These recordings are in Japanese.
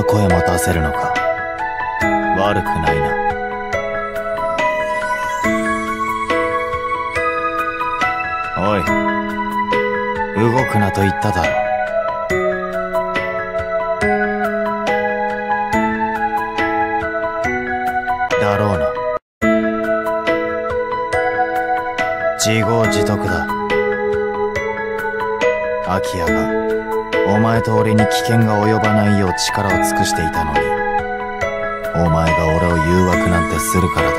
声も出せるのか。悪くないな。おい、動くなと言っただろ。だろうな。自業自得だ。アキヤがお前と俺に危険が及ばないよう力を尽くしていたのに、お前が俺を誘惑なんてするからだ。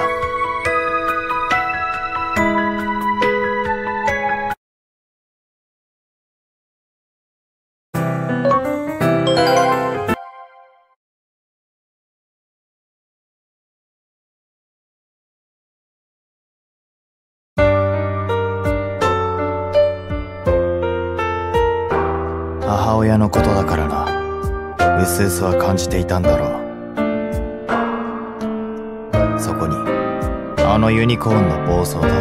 母親のことだからな。うすうすは感じていたんだろう。そこにあのユニコーンの暴走だ。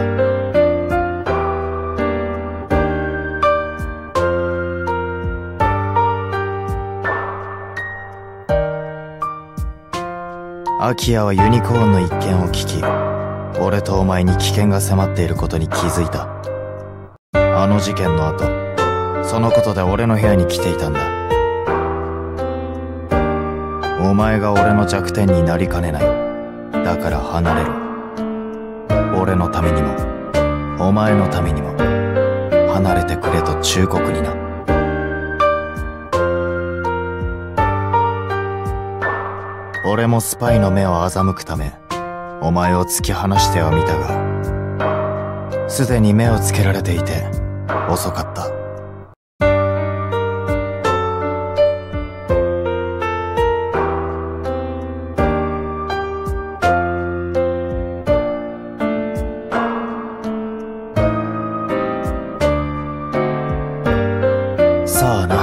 アキヤはユニコーンの一件を聞き、俺とお前に危険が迫っていることに気づいた。あの事件の後、そのことで俺の部屋に来ていたんだ。お前が俺の弱点になりかねない。だから離れろ。俺のためにもお前のためにも離れてくれと忠告にな。俺もスパイの目を欺くためお前を突き放してはみたが、すでに目をつけられていて遅かった。さあな。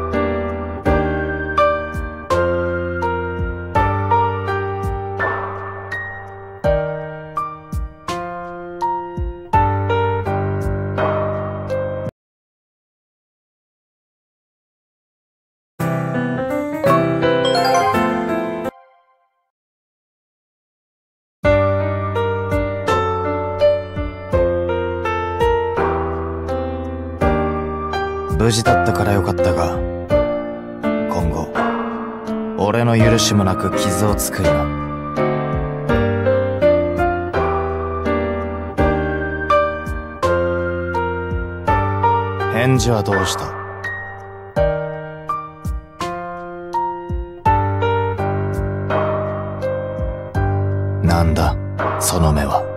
無事だったからよかったが、今後俺の許しもなく傷を作るな。返事はどうした？なんだその目は。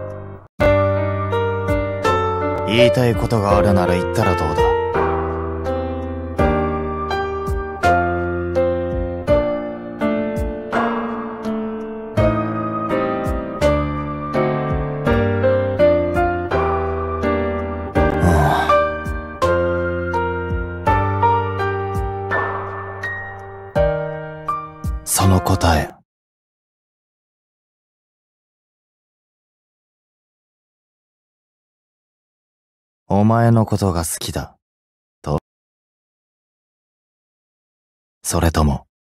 言いたいことがあるなら言ったらどうだ。その答え。お前のことが好きだと？それとも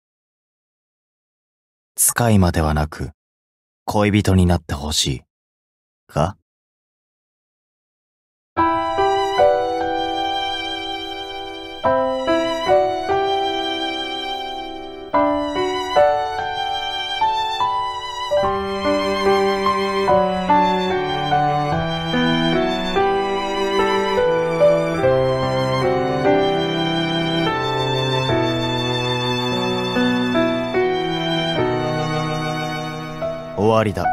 使い魔ではなく恋人になってほしいか？終わりだ。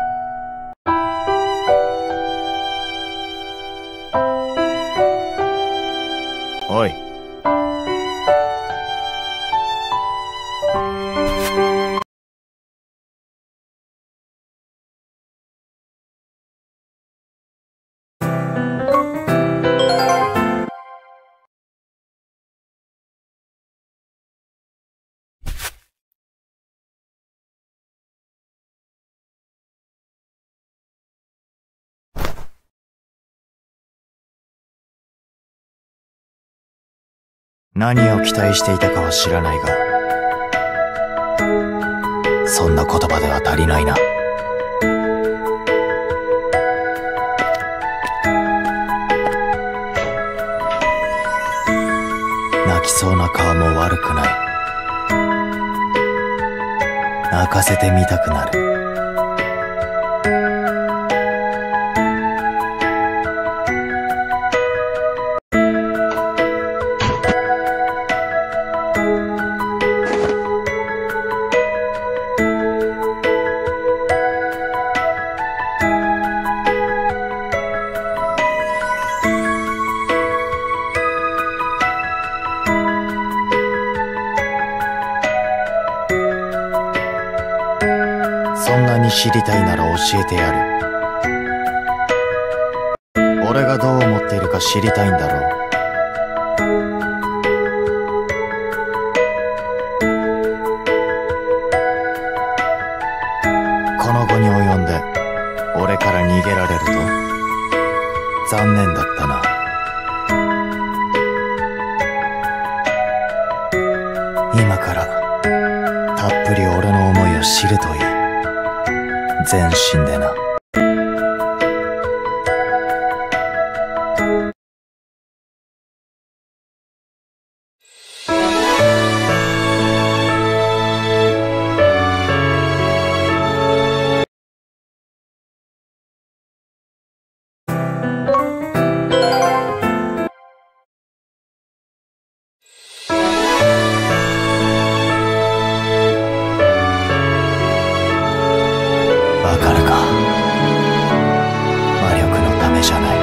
おい。何を期待していたかは知らないが、 そんな言葉では足りないな。泣きそうな顔も悪くない。泣かせてみたくなる。そんなに知りたいなら教えてやる。俺がどう思っているか知りたいんだろう。この後に及んで俺から逃げられると残念だったな。今からたっぷり俺の思いを知るといい。全身でな。わかるか。魔力のためじゃない。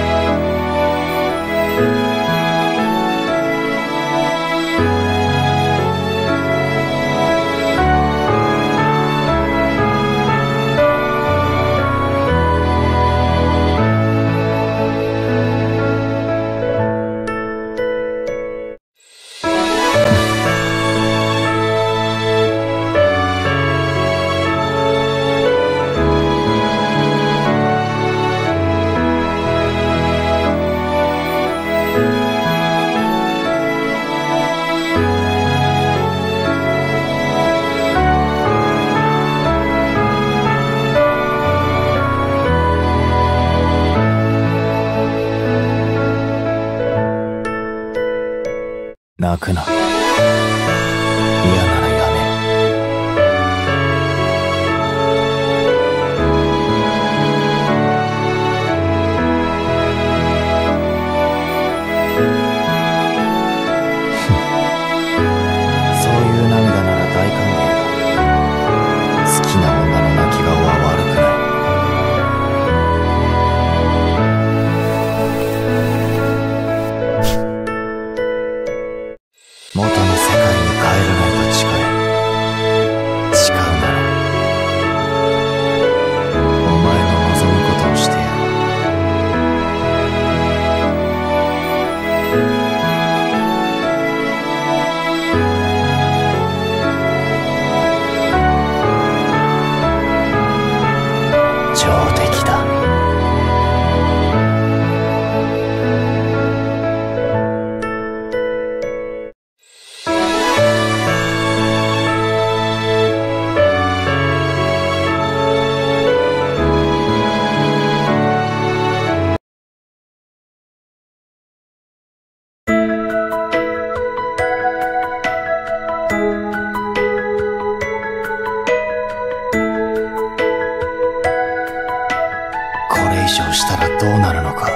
泣くな。嫌ならやめろ。そういう涙なら大歓迎だ。好きな女の泣き顔は悪くない。元の世界に帰れないと誓え。誓うならお前の望むことをしてやる。上出来だ。これ以上したらどうなるのか。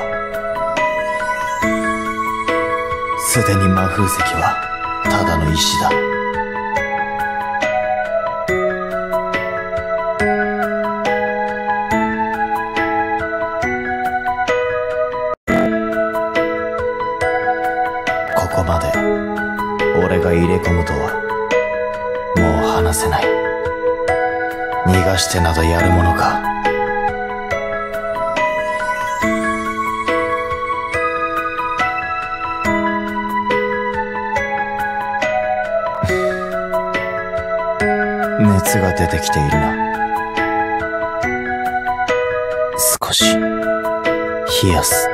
すでに魔封石はただの石だ。ここまで俺が入れ込むとはもう離せない。逃がしてなどやるものか。熱が出てきているな。少し冷やす。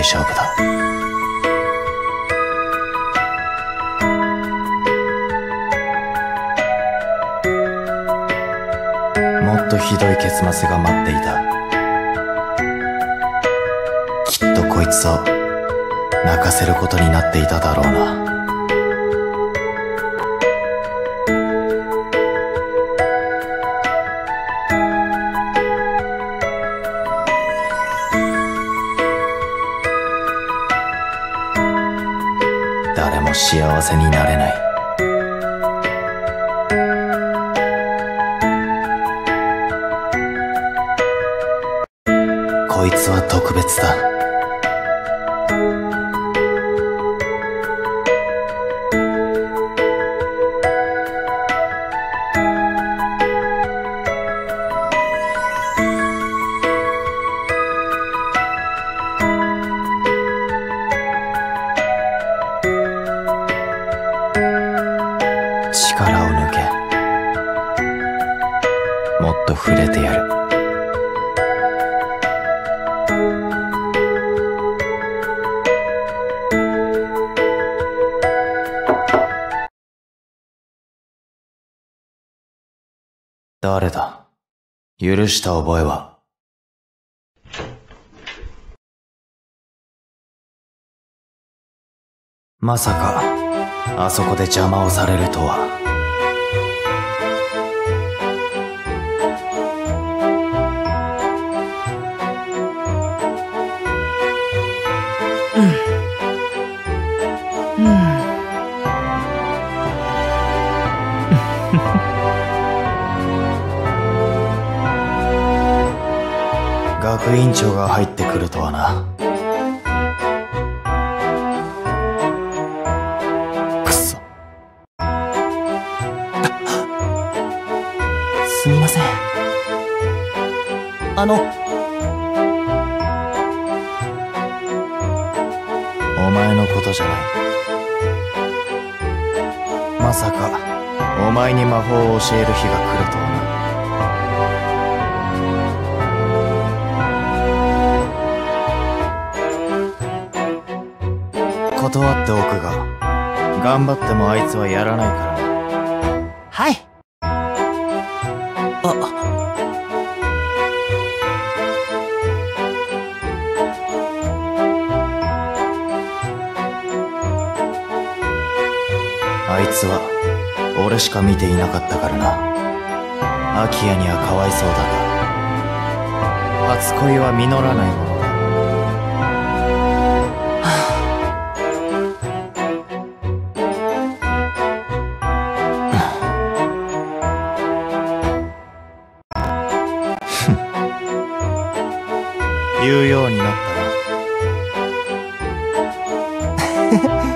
大丈夫だ。もっとひどい結末が待っていた。きっとこいつを泣かせることになっていただろうな。誰も幸せになれない。こいつは特別だ。力を抜け。もっと触れてやる。誰だ？許した覚えは。まさか、あそこで邪魔をされるとは。学院長が入ってくるとはな。くそ。すみません。お前のことじゃない。まさかお前に魔法を教える日が来るとはな。断っておくが、頑張ってもあいつはやらないからな。はい。あいつは俺しか見ていなかったからな。アキヤにはかわいそうだが、初恋は実らないものだ。言うようになったな。